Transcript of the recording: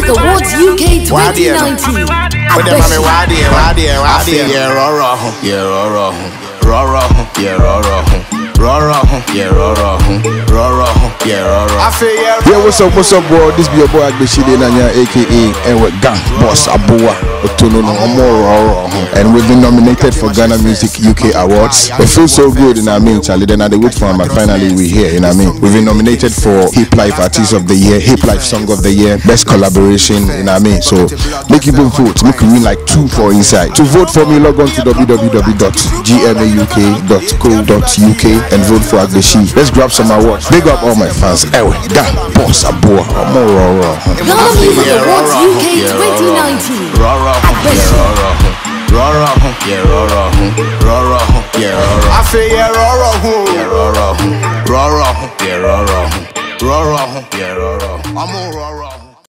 Awards UK 2019. Yeah, what's up, boy? This be your boy Agbeshie, aka and with Gang Boss Abua and we've been nominated for Ghana Music UK Awards. It feels so good, you know what I mean, Charlie. Then I wait for him, but finally we're here, you know what I mean. We've been nominated for Hip Life Artist of the Year, Hip Life Song of the Year, Best Collaboration, you know what I mean. So make people vote, make me win like 2 for inside. To vote for me, log on to www.GMAUK.co.uk and vote for Agbeshie. Let's grab some awards. Big up all my fans. Ewe, Gang Boss Abua. Nominees Awards UK 2019. Agbeshie. I feel I'm all